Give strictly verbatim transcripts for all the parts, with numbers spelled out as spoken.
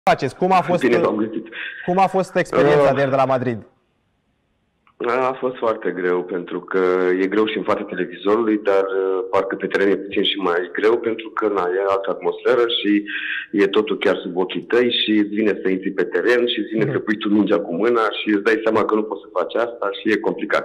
faceți? Cum a fost, Bine v-am găsit. cum a fost experiența uh, de ieri de la Madrid? A fost foarte greu, pentru că e greu și în fața televizorului, dar parcă pe teren e puțin și mai greu, pentru că na, e altă atmosferă și e totul chiar sub ochii tăi și îți vine să intri pe teren și îți vine mm. să pui tu mingea cu mâna și îți dai seama că nu poți să faci asta și e complicat.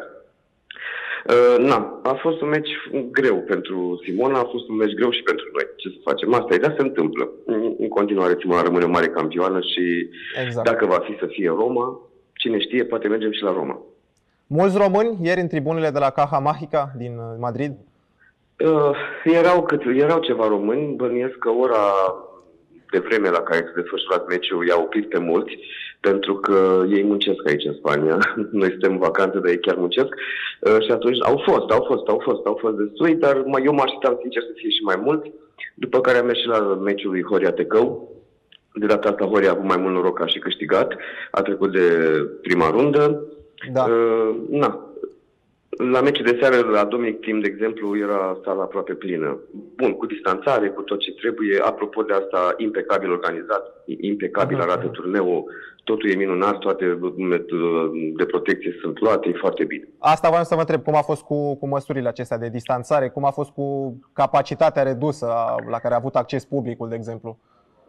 Uh, na, a fost un meci greu pentru Simona, a fost un meci greu și pentru noi. Ce să facem? Asta e, dar se întâmplă. În continuare Simona rămâne o mare campioană și exact. Dacă va fi să fie Roma, cine știe, poate mergem și la Roma. Mulți români ieri în tribunele de la Caja Mágica din Madrid? Uh, erau, cât, erau ceva români, bănuiesc că ora de vreme la care se desfășurat meciul i-a oprit pe mulți, pentru că ei muncesc aici în Spania. Noi suntem în vacanță, dar ei chiar muncesc. Uh, și atunci au fost, au fost, au fost, au fost destui, dar eu mă așteptam sincer să fie și mai mulți. După care am mers și la meciul lui Horia Tecău. De data asta Horia a avut mai mult noroc, a și câștigat. A trecut de prima rundă. Da. Uh, na. La meciul de seară la Dominic Thiem, de exemplu, era sala aproape plină. Bun, cu distanțare, cu tot ce trebuie. Apropo de asta, impecabil organizat, impecabil arată turneul, totul e minunat, toate de protecție sunt luate, e foarte bine. Asta vreau să vă întreb, cum a fost cu, cu măsurile acestea de distanțare, cum a fost cu capacitatea redusă la care a avut acces publicul, de exemplu?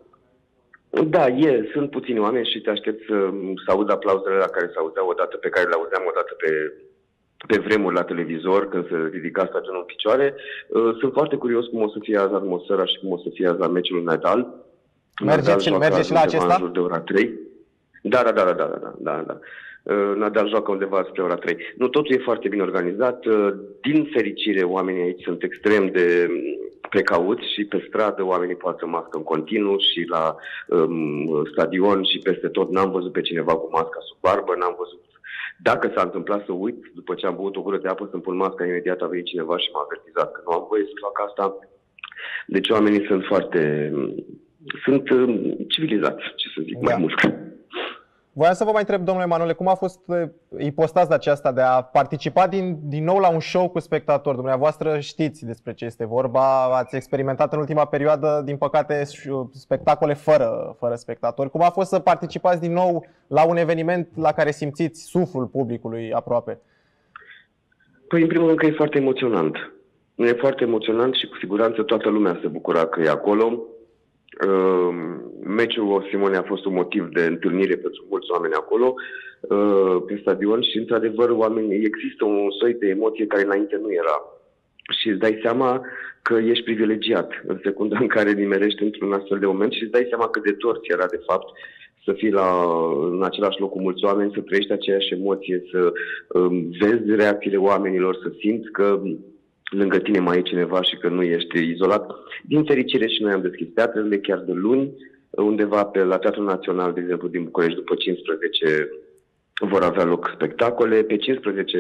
Da, e, sunt puțini oameni și te aștept să, să aud aplauzele la care se auzeau odată, pe care le auzeam odată pe, pe vremuri la televizor, când se ridica stadionul în picioare. Sunt foarte curios cum o să fie azi atmosfera și cum o să fie azi la meciul Nadal. Mergeți merge și la acesta? În jur de ora trei. Da, da, da, da, da, da, da, da. Nadal joacă undeva spre ora trei. Nu, totul e foarte bine organizat. Din fericire, oamenii aici sunt extrem de precauți și pe stradă oamenii poate să mască în continuu și la um, stadion și peste tot. N-am văzut pe cineva cu masca sub barbă, n-am văzut. Dacă s-a întâmplat să uit, după ce am băut o gură de apă să-mi pun masca, imediat a venit cineva și m-a avertizat că nu am voie să fac asta. Deci oamenii sunt foarte... sunt um, civilizați, ce să zic, da. Mai mult. Voiam să vă mai întreb, domnule Manole, cum a fost ipostaza aceasta de a participa din, din nou la un show cu spectatori? Dumneavoastră știți despre ce este vorba, ați experimentat în ultima perioadă, din păcate, spectacole fără, fără spectatori. Cum a fost să participați din nou la un eveniment la care simțiți suflul publicului aproape? Păi, în primul rând că e foarte emoționant. E foarte emoționant și cu siguranță toată lumea se bucura că e acolo. Uh, meciul Simone a fost un motiv de întâlnire pentru mulți oameni acolo uh, pe stadion și într-adevăr oamenii, există un soi de emoție care înainte nu era și îți dai seama că ești privilegiat în secunda în care nimerești într-un astfel de moment și îți dai seama cât de tort era de fapt să fii la, în același loc cu mulți oameni, să trăiești aceeași emoție, să um, vezi reacțiile oamenilor, să simți că lângă tine mai e cineva și că nu ești izolat. Din fericire și noi am deschis teatrele chiar de luni, undeva pe la Teatrul Național, de exemplu, din București, după cincisprezece vor avea loc spectacole. Pe cincisprezece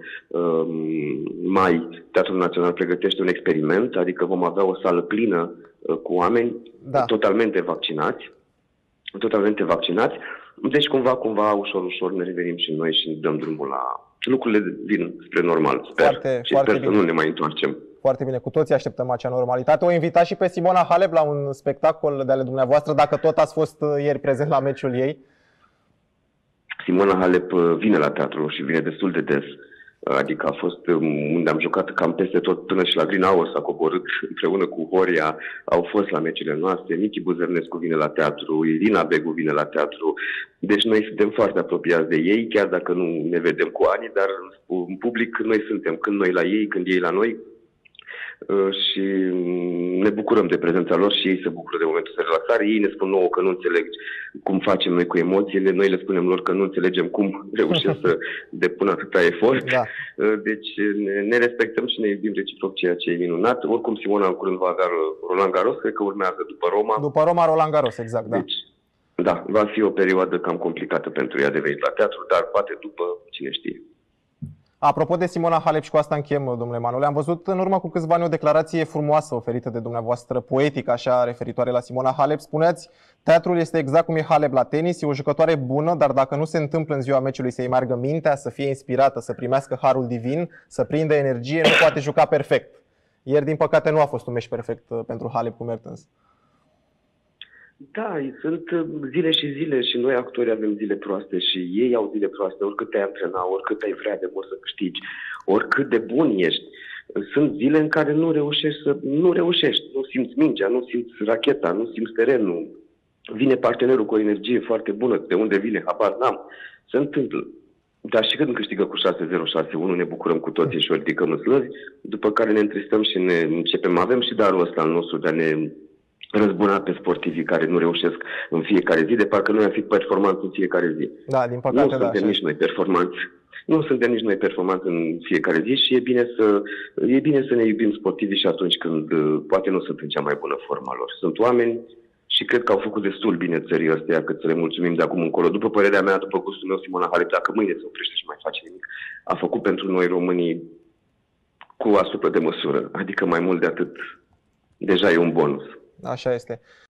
mai, Teatrul Național pregătește un experiment, adică vom avea o sală plină cu oameni da. totalmente vaccinați, totalmente vaccinați. Deci cumva, cumva, ușor, ușor ne revenim și noi și dăm drumul la... Lucrurile vin spre normal, sper. Foarte, și foarte sper bine. Să nu ne mai întoarcem. Foarte bine, cu toții așteptăm acea normalitate. O invitați și pe Simona Halep la un spectacol de ale dumneavoastră, dacă tot ați fost ieri prezent la meciul ei. Simona Halep vine la teatru și vine destul de des. Adică a fost unde am jucat cam peste tot, până și la Green Hour s-a coborât împreună cu Horia, au fost la meciurile noastre, Michi Buzărnescu vine la teatru, Irina Begu vine la teatru, deci noi suntem foarte apropiați de ei, chiar dacă nu ne vedem cu ani, dar în public noi suntem, când noi la ei, când ei la noi. Și ne bucurăm de prezența lor și ei se bucură de momentul de relaxare. Ei ne spun nouă că nu înțeleg cum facem noi cu emoțiile, noi le spunem lor că nu înțelegem cum reușesc să depună atâta efort. Da. Deci ne, ne respectăm și ne iubim reciproc, ceea ce e minunat. Oricum Simona în curând va avea Roland Garros, cred că urmează după Roma. După Roma, Roland Garros, exact, da. Deci, da, va fi o perioadă cam complicată pentru ea de venit la teatru, dar poate după, cine știe. Apropo de Simona Halep, și cu asta încheiem, domnule Manole, am văzut în urmă cu câțiva ani o declarație frumoasă oferită de dumneavoastră, poetică, așa, referitoare la Simona Halep. Spuneați, teatrul este exact cum e Halep la tenis, e o jucătoare bună, dar dacă nu se întâmplă în ziua meciului să-i meargă mintea, să fie inspirată, să primească harul divin, să prindă energie, nu poate juca perfect. Ieri, din păcate, nu a fost un meci perfect pentru Halep cu Mertens. Da, sunt zile și zile și noi actori avem zile proaste și ei au zile proaste, oricât te-ai antrena, oricât ai vrea de mult să câștigi, oricât de bun ești. Sunt zile în care nu reușești să nu reușești, nu simți mingea, nu simți racheta, nu simți terenul. Vine partenerul cu o energie foarte bună, de unde vine, habar n-am. Se întâmplă. Dar și când câștigă cu șase zero șase unu, ne bucurăm cu toții și o ridicăm în slăzi, după care ne întristăm și ne începem. Avem și darul ăsta al nostru de a ne răzbuna pe sportivii care nu reușesc în fiecare zi, de parcă noi am fi performanți în fiecare zi. Da, din păcate, nu da, suntem așa. nici noi performanți. Nu suntem nici noi performanți în fiecare zi și e bine să, e bine să ne iubim sportivii și atunci când uh, poate nu sunt în cea mai bună forma lor. Sunt oameni și cred că au făcut destul bine țării astea, cât să le mulțumim de acum încolo. După părerea mea, după gustul meu, Simona Halep, dacă mâine se oprește și mai face nimic, a făcut pentru noi românii cu asupra de măsură. Adică mai mult de atât, deja e un bonus. Așa este.